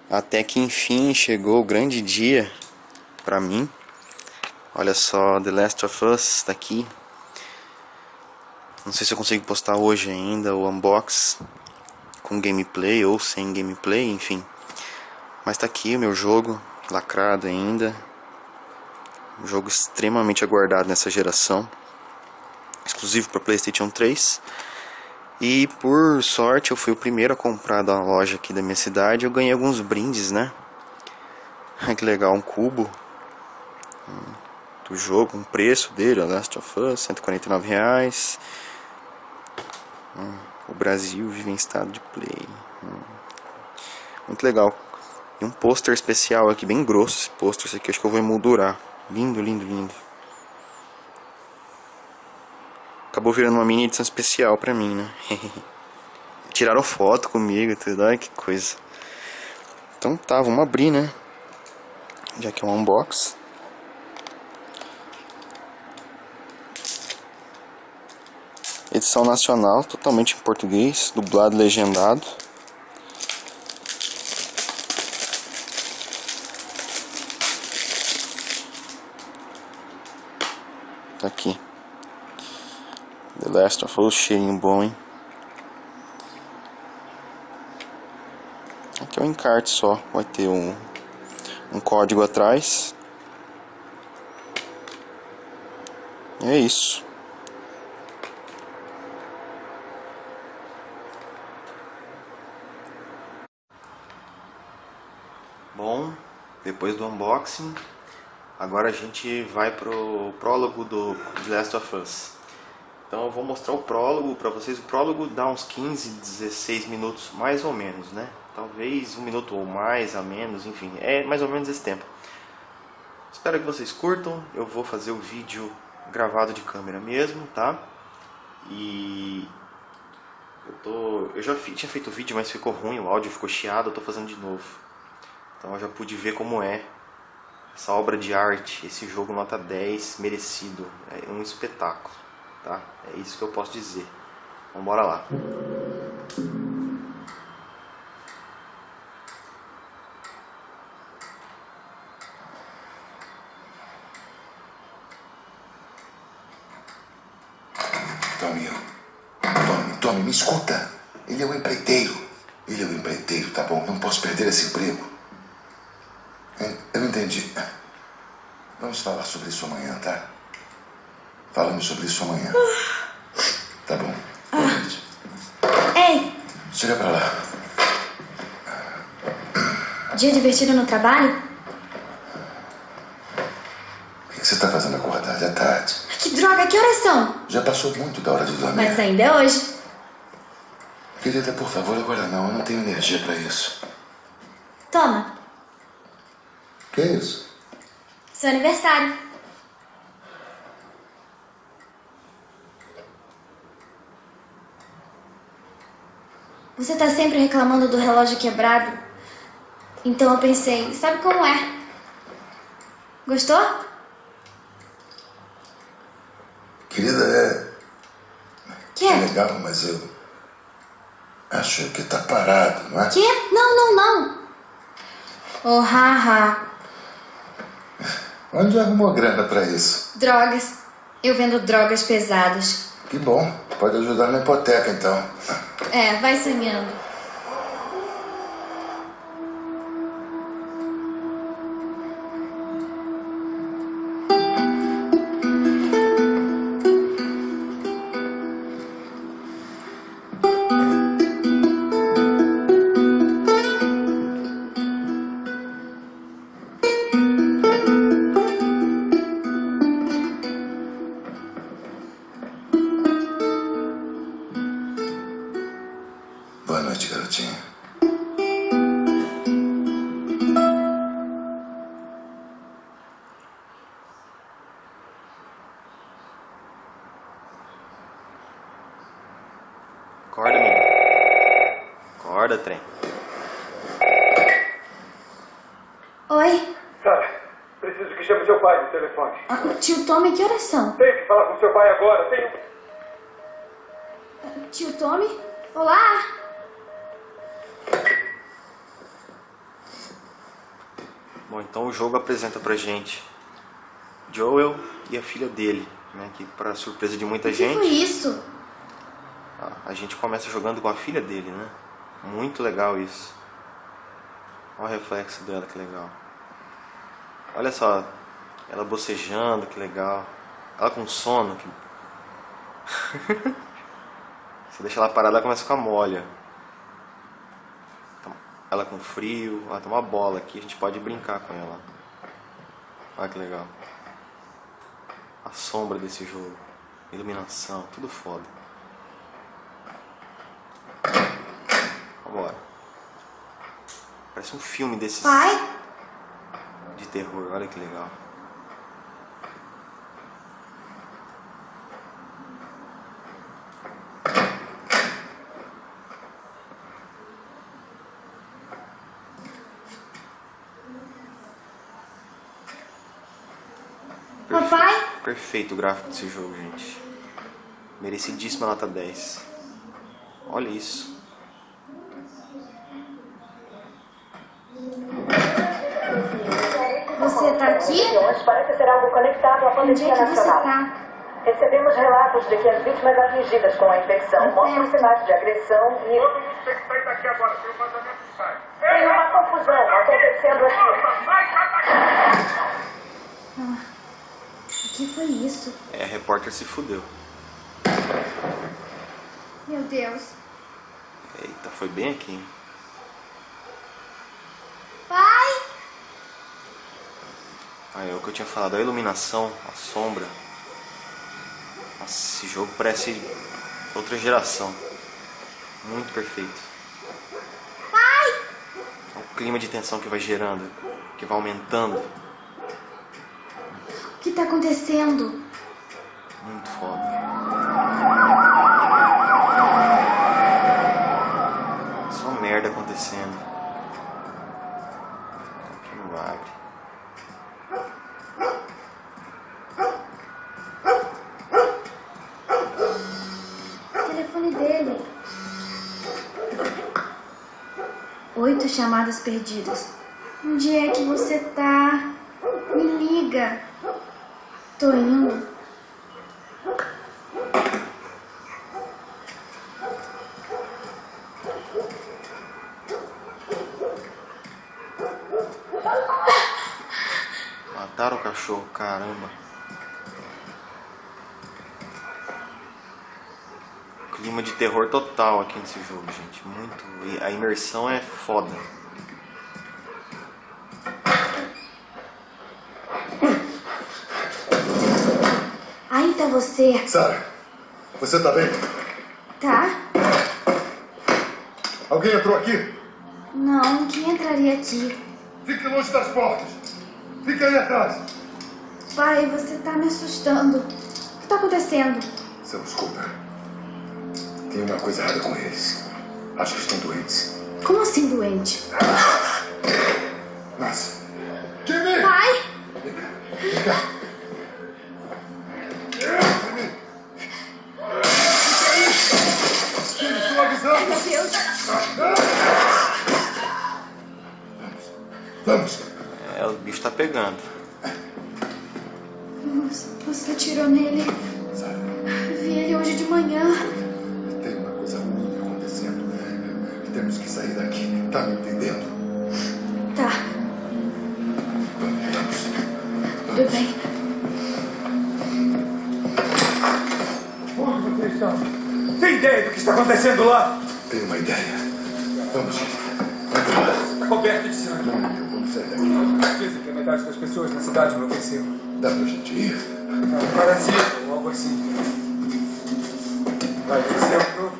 Até que enfim chegou o grande dia pra mim. Olha só, The Last of Us tá aqui. Não sei se eu consigo postar hoje ainda o unbox com gameplay ou sem gameplay, enfim. Mas tá aqui o meu jogo, lacrado ainda. Um jogo extremamente aguardado nessa geração. Exclusivo para PlayStation 3. E por sorte eu fui o primeiro a comprar da loja aqui da minha cidade. Eu ganhei alguns brindes, né? Que legal, um cubo do jogo, um preço dele, Last of Us, R$149. O Brasil vive em estado de play. Muito legal. E um pôster especial aqui, bem grosso esse pôster. Esse aqui acho que eu vou emoldurar. Lindo, lindo, lindo. Acabou virando uma mini edição especial pra mim, né? Tiraram foto comigo e tudo. Ai, que coisa. Então tá, vamos abrir, né? Já que é um unbox. Edição nacional, totalmente em português, dublado e legendado. Tá aqui. The Last of Us, cheirinho bom, hein? Aqui é um encarte só, vai ter um código atrás. E é isso. Bom, depois do unboxing, agora a gente vai pro prólogo do The Last of Us. Então eu vou mostrar o prólogo pra vocês. O prólogo dá uns 15, 16 minutos, mais ou menos, né? Talvez um minuto ou mais, a menos, enfim, é mais ou menos esse tempo. Espero que vocês curtam. Eu vou fazer o vídeo gravado de câmera mesmo, tá? E eu já tinha feito o vídeo, mas ficou ruim, o áudio ficou chiado, eu tô fazendo de novo. Então eu já pude ver como é essa obra de arte, esse jogo nota 10, merecido. É um espetáculo, tá? É isso que eu posso dizer. Vamos embora lá. Tommy, me escuta. Ele é o empreiteiro. Ele é o empreiteiro, tá bom? Não posso perder esse emprego. Eu não entendi. Vamos falar sobre isso amanhã, tá? Falamos sobre isso amanhã. Tá bom. Boa noite. Ei! Chega pra lá. Dia divertido no trabalho? O que você tá fazendo acordado? É tarde. Que droga, que horas são? Já passou muito da hora de dormir. Mas ainda é hoje. Querida, por favor, agora não. Eu não tenho energia pra isso. Toma. Que é isso? Seu aniversário. Você tá sempre reclamando do relógio quebrado. Então eu pensei, sabe como é? Gostou? Querida, Que? é legal, mas eu acho que tá parado, não é? Que? Não. Oh, haha. Onde arrumou grana pra isso? Drogas. Eu vendo drogas pesadas. Que bom. Pode ajudar na hipoteca, então. É, vai sonhando. Boa noite, garotinha. Acorda, menino. Acorda, trem. Oi? Sara, preciso que chame seu pai no telefone. Tio Tommy, que horas são? Tenho que falar com seu pai agora. Tio Tommy? Olá? Bom, então o jogo apresenta pra gente Joel e a filha dele, né? Que para surpresa de muita gente. O que foi isso? A gente começa jogando com a filha dele, né? Muito legal isso. Olha o reflexo dela, que legal. Olha só, ela bocejando, que legal. Ela com sono. Que... Você deixa ela parada, ela começa a ficar mole. Ela com frio. Ela tem uma bola aqui, a gente pode brincar com ela. Olha que legal. A sombra desse jogo. Iluminação, tudo foda. Vambora. Parece um filme desses Pai? de terror, olha que legal. Papai? Perfeito o gráfico desse jogo, gente. Merecidíssima nota 10. Olha isso. Você tá aqui? Parece ser algo conectado à Onde é pandemia que você nacional. tá? Recebemos relatos de que as vítimas atingidas com a infecção mostram sinais de agressão e... Todo mundo tem que sair daqui agora, tem um vazamento de sangue. Tem uma confusão acontecendo aqui. O que foi isso? É, a repórter se fudeu. Meu Deus. Eita, foi bem aqui, hein? Pai? Ah, é o que eu tinha falado, a iluminação, a sombra. Nossa, esse jogo parece outra geração. Muito perfeito. Pai? O clima de tensão que vai gerando, que vai aumentando. O que tá acontecendo? Muito foda. Só merda acontecendo. Aqui não abre. O telefone dele. 8 chamadas perdidas. Onde é que você tá? Me liga. Tô indo. Mataram o cachorro, caramba. Clima de terror total aqui nesse jogo, gente. Muito. E a imersão é foda. Aí tá você. Sarah, você tá bem? Tá? Alguém entrou aqui? Não, quem entraria aqui? Fique longe das portas. Fique aí atrás. Pai, você tá me assustando. O que tá acontecendo? Seu desculpa. Tem uma coisa errada com eles. Acho que estão doentes. Como assim doente? Nossa. Jimmy! Pai? Vem cá. Estou avisando. Meu Deus. Vamos. É, o bicho tá pegando. Você atirou nele. Sarah, Vi ele hoje de manhã. tem uma coisa ruim acontecendo. Temos que sair daqui. Tá me entendendo? Tá, Vamos. tudo bem. Onde vocês estão? Tem ideia do que está acontecendo lá? Tenho uma ideia. Vamos. Está coberto de sangue. Vamos sair daqui. Dizem que a metade das pessoas na cidade enlouqueceu. Dá pra gente ir? Parasita ou algo assim. Vai descer o pro.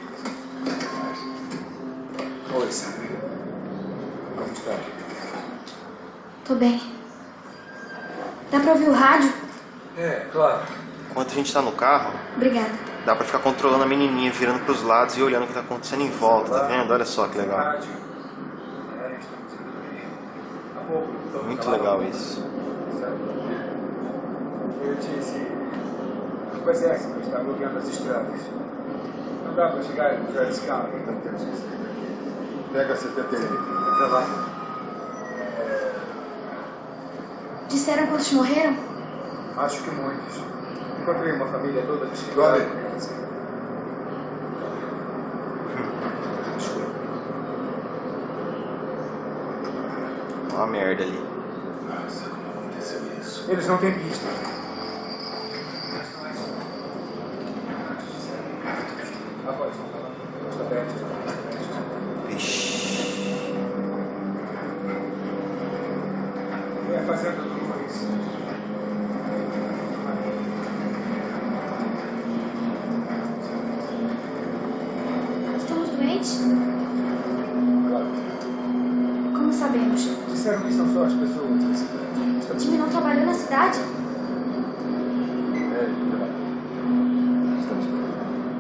Oi, Sarah. Como está? Tô bem. Dá pra ouvir o rádio? É, claro. Enquanto a gente tá no carro, Obrigada. dá pra ficar controlando a menininha, virando pros lados e olhando o que tá acontecendo em volta, tá vendo? Olha só que legal. Rádio. Muito legal isso. Eu disse. O exército está bloqueando as estradas. Não dá para chegar e tirar esse carro, então temos que sair daqui. Pega a 71. Tá lá. Disseram quantos morreram? Acho que muitos. Encontrei uma família toda Dolly. desfigurada. Uma merda ali. Nossa, como aconteceu isso? Eles não têm pista. Agora estão falando. Está aberto. Vixe. É a fazenda do Luiz. Estamos doentes? Claro. Como sabemos? Disseram que são só as pessoas da cidade. O time não trabalhou na cidade? Estamos bem.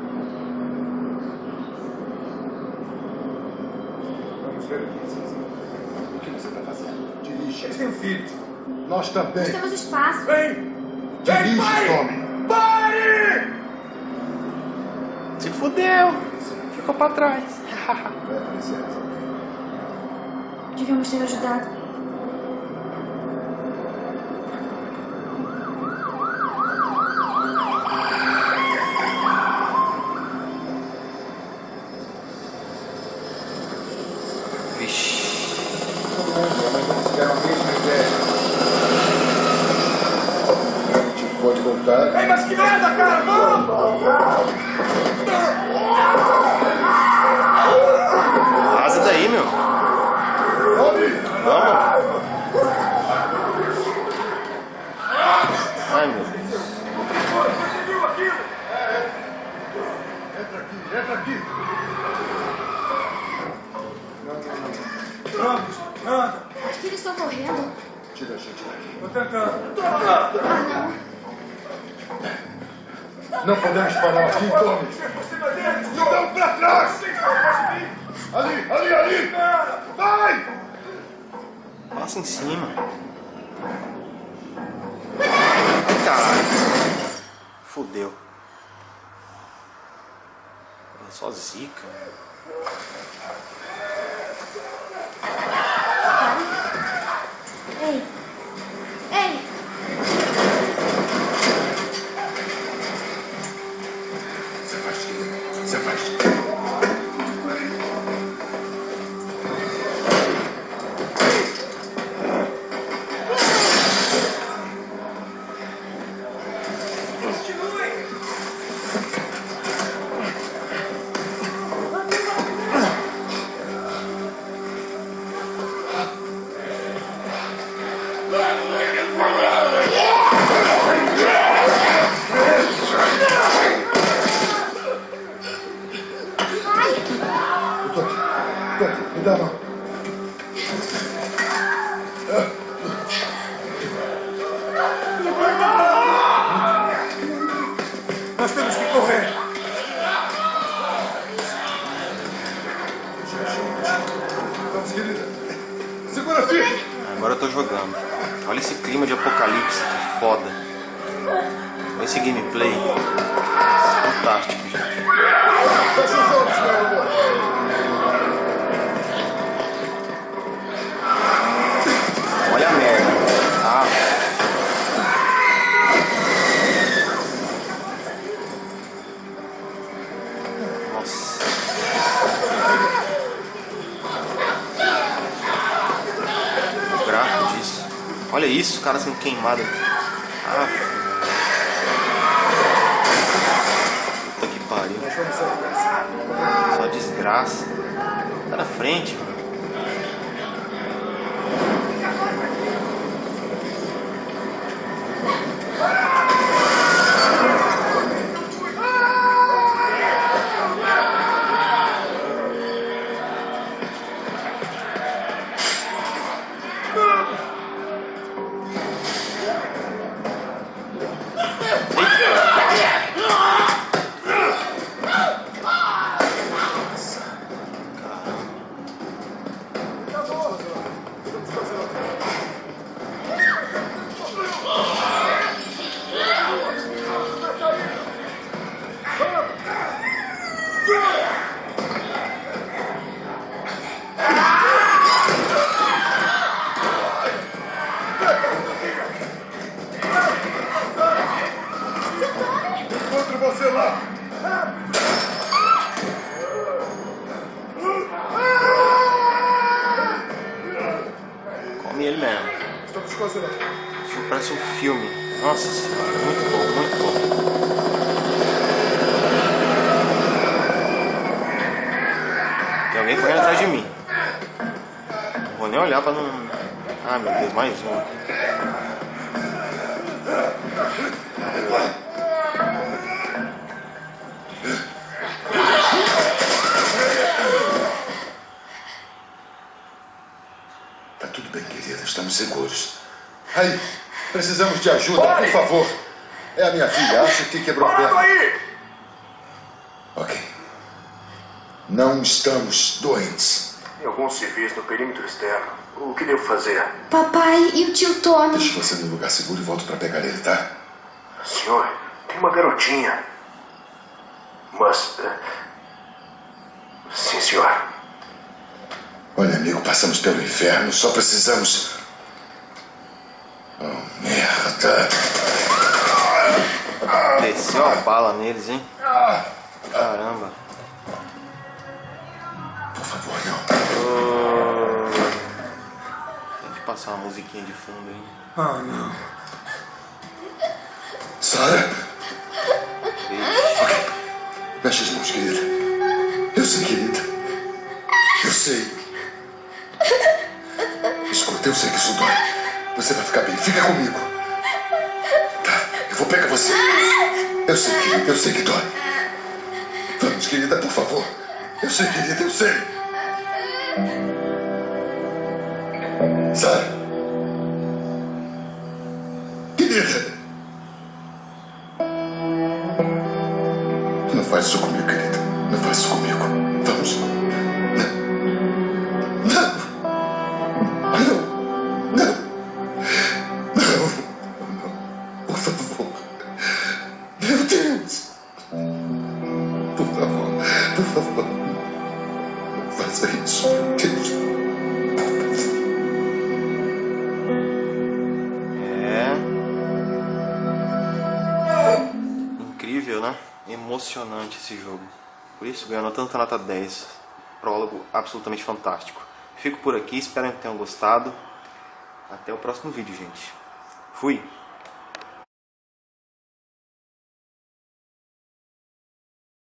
Vamos ver aqui. O que você está fazendo? Dirige. Eles têm um filho. Nós também. Nós temos espaço. Vem! Dirige, pare! Tommy. Pare! Se fudeu. Ficou pra trás. Licença. Devíamos ter ajudado. Vixe. Tiveram a mesma ideia. A gente pode voltar. Ei, mas que merda, cara! Vamos! Vaza daí, meu. Tommy! Vamos. Ai, meu Deus. Você viu aquilo? Entra aqui, entra aqui. Vamos, anda. Acho que eles estão correndo. Tira a gente daqui. Tô tentando. Ah, não. Não podemos parar aqui, Tommy. Por cima deles! Então pra trás! Vocês vão conseguir! Ali, ali, ali! Vai! Passa em cima. Ai, caralho. Fudeu. Só zica. Ei! Ei! Se afaste, se afaste. Eu tô aqui. Me dá a mão. Nós temos que correr! Vamos, querida. Segura firme. Agora eu tô jogando. Olha esse clima de apocalipse, que foda. Olha esse gameplay. Fantástico, gente. Fecha os olhos, meu amor. Olha a merda. Ah. Nossa. O gráfico disso. Olha isso, o cara sendo queimado. Ah. Puta que pariu. Só desgraça. Tá na frente, mano. Come ele mesmo. Estamos quase lá. Isso parece um filme. Nossa senhora, muito bom, muito bom. Tem alguém correndo atrás de mim. Não vou nem olhar pra não... Ah, meu Deus, mais um. Tá tudo bem, querida. Estamos seguros. Aí, precisamos de ajuda, por favor. É a minha filha. Acho que quebrou a perna. Ok. Não estamos doentes. Tem alguns civis no perímetro externo. O que devo fazer? Papai e o tio Tony? Deixo você num lugar seguro e volto pra pegar ele, tá? Senhor, tem uma garotinha. Mas... Sim, senhor. Olha, amigo, passamos pelo inferno. Só precisamos... Oh, merda. Desceu a bala neles, hein? Caramba. Por favor, não. Tem que passar uma musiquinha de fundo aí. Ah, não. Sarah? Ok. Mexe as mãos, querida. Eu sei, querida. Eu sei. Escuta, eu sei que isso dói. Você vai ficar bem. Fica comigo. Tá, eu vou pegar você. Eu sei, querida. Eu sei que dói. Vamos, querida, por favor. Eu sei, querida. Eu sei. Sarah. Querida. Não faz isso comigo, querida. Não faz isso comigo. Vamos. Por favor. Meu Deus. Por favor. Por favor. Não faça isso, meu Deus. Incrível, né? Emocionante esse jogo. Por isso ganhou tanta nota 10. Prólogo absolutamente fantástico. Fico por aqui, espero que tenham gostado. Até o próximo vídeo, gente. Fui!